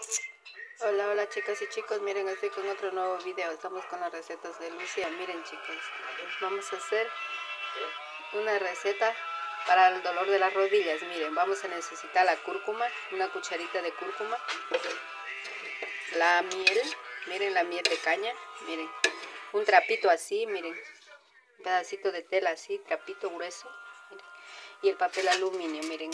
Hola, hola chicas y chicos, miren, estoy con otro nuevo video. Estamos con las recetas de Lucía. Miren chicos, vamos a hacer una receta para el dolor de las rodillas. Miren, vamos a necesitar la cúrcuma, una cucharita de cúrcuma, la miel, miren la miel de caña, miren, un trapito así, miren, un pedacito de tela así, trapito grueso, miren, y el papel aluminio, miren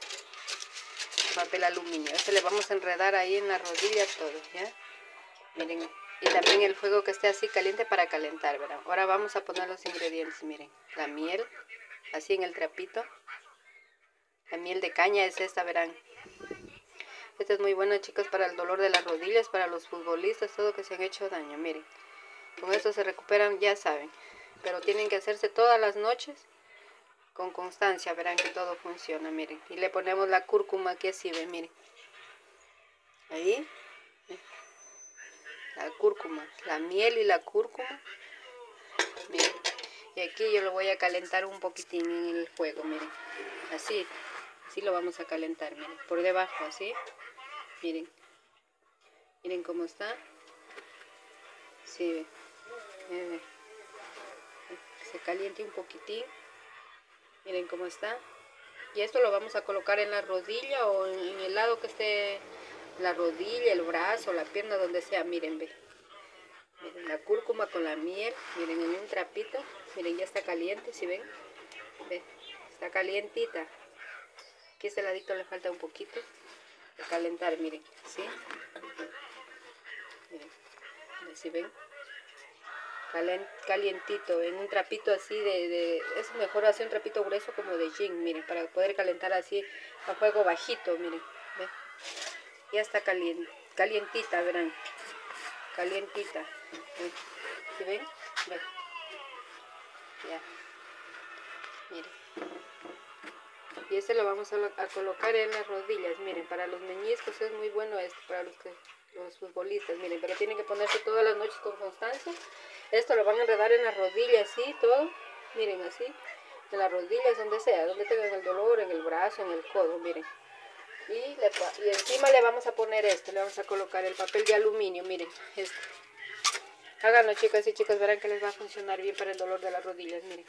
papel aluminio. Este le vamos a enredar ahí en la rodilla todo, ¿ya? Miren, y también el fuego que esté así caliente para calentar, ¿verdad? Ahora vamos a poner los ingredientes, miren, la miel, así en el trapito, la miel de caña es esta, verán. Esta es muy buena, chicos, para el dolor de las rodillas, para los futbolistas, todo que se han hecho daño, miren. Con esto se recuperan, ya saben, pero tienen que hacerse todas las noches con constancia, verán que todo funciona, miren. Y le ponemos la cúrcuma aquí así, ven, miren. Ahí, la cúrcuma, la miel y la cúrcuma, miren. Y aquí yo lo voy a calentar un poquitín en el fuego, miren. Así lo vamos a calentar, miren. Por debajo, así. Miren. Miren cómo está. Sí, se caliente un poquitín. Miren cómo está. Y esto lo vamos a colocar en la rodilla o en el lado que esté la rodilla, el brazo, la pierna, donde sea. Miren, ve. Miren la cúrcuma con la miel. Miren, en un trapito. Miren, ya está caliente, ¿sí ven? Ve, está calientita. Aquí este ladito le falta un poquito de calentar, miren, ¿sí? Miren, ¿sí ven? Calientito, en un trapito así es mejor hacer un trapito grueso como de jean, miren, para poder calentar así a fuego bajito, miren, ¿ven? Ya está calientita, verán, calientita, ¿ven? ¿Sí ven? ¿Ven? Ya, miren. Y este lo vamos a colocar en las rodillas, miren, para los meñiscos es muy bueno esto, para los futbolistas, miren, pero tienen que ponerse todas las noches con constancia. Esto lo van a enredar en las rodillas, así, todo, miren, así, en las rodillas, donde sea, donde tengan el dolor, en el brazo, en el codo, miren. Y encima le vamos a poner esto, le vamos a colocar el papel de aluminio, miren, esto. Háganlo, chicas y chicos, verán que les va a funcionar bien para el dolor de las rodillas, miren.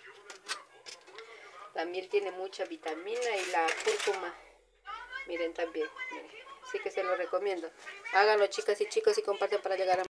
La miel tiene mucha vitamina y la cúrcuma, miren también, miren. Así que se lo recomiendo. Háganlo, chicas y chicos, y compartan para llegar a